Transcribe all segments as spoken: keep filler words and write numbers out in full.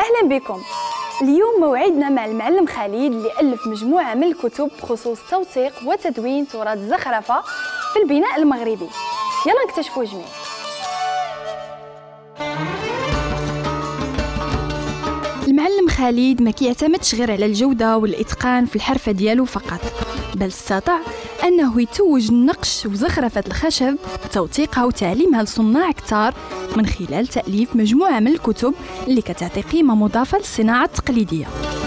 أهلا بكم. اليوم موعدنا مع المعلم خالد اللي ألف مجموعة من الكتب بخصوص توثيق وتدوين تراث الزخرفة في البناء المغربي. يلا نكتشفوا جميع. المعلم خالد ما كيعتمدش غير على الجودة والإتقان في الحرفة ديالو فقط، بل استطاع أنه يتوج النقش وزخرفة الخشب بتوثيقها وتعليمها لصناع كتار من خلال تأليف مجموعة من الكتب اللي كتعطي قيمة مضافة للصناعة التقليدية.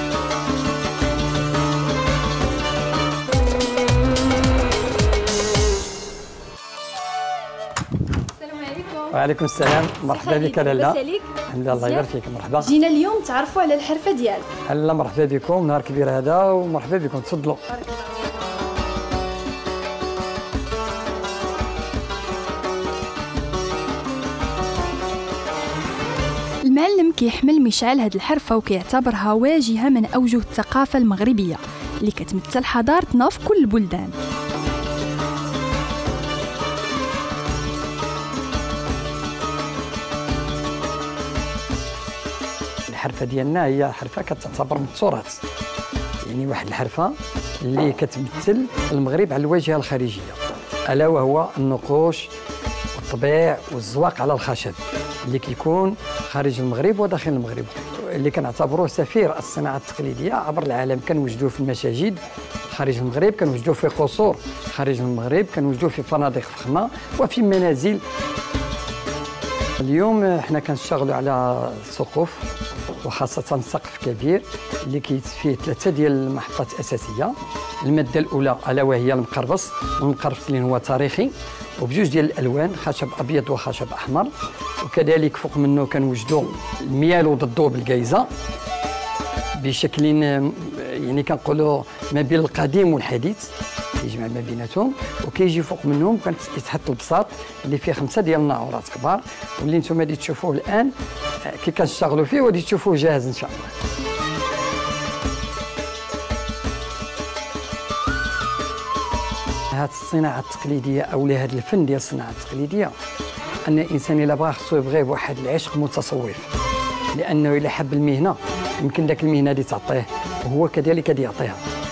وعليكم السلام، مرحبا بك لاله. الحمد لله، الله يبارك فيك. مرحبا. جينا اليوم تعرفوا على الحرفه ديالك. لاله مرحبا بكم، نهار كبير هذا ومرحبا بكم، تفضلوا. المعلم كيحمل مشعل هذه الحرفه وكيعتبرها واجهه من اوجه الثقافه المغربيه اللي كتمثل حضارتنا في كل البلدان. الحرفه ديالنا هي حرفه كتعتبر من التراث، يعني واحد الحرفه اللي كتمثل المغرب على الواجهه الخارجيه، الا وهو النقوش والطبيع والزواق على الخشب اللي كيكون خارج المغرب وداخل المغرب، اللي كنعتبروه سفير الصناعه التقليديه عبر العالم. كنوجدوه في المساجد خارج المغرب، كنوجدوه في قصور خارج المغرب، كنوجدوه في فنادق فخمه وفي منازل. اليوم حنا كنشتغلوا على سقوف، وخاصة سقف كبير اللي كيت فيه ثلاثة ديال المحطات الأساسية. المادة الأولى ألا وهي المقربص، والمقربص اللي هو تاريخي وبجوج ديال الألوان، خشب أبيض وخشب أحمر. وكذلك فوق منه كنوجدوا الميالو ضدو بالكايزة بشكل يعني كنقولوا ما بين القديم والحديث، كيجمع ما بيناتهم. وكيجي فوق منهم كيتحط البساط اللي فيه خمسه ديال الناعورات كبار، واللي نتوما غادي تشوفوه الان كي كنشتغلوا فيه وغادي تشوفوه جاهز ان شاء الله. هاد الصناعه التقليديه او هذا الفن ديال الصناعه التقليديه، ان الانسان الا بغى خصو يبغيه بواحد العشق متصوف، لانه الا حب المهنه يمكن داك المهنه دي تعطيه وهو كذلك غادي يعطيها.